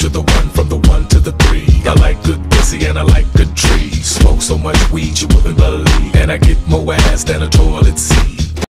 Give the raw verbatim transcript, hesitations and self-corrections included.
to the one, from the one to the three. I like good pussy and I like good trees. Smoke so much weed you wouldn't believe, and I get more ass than a toilet seat.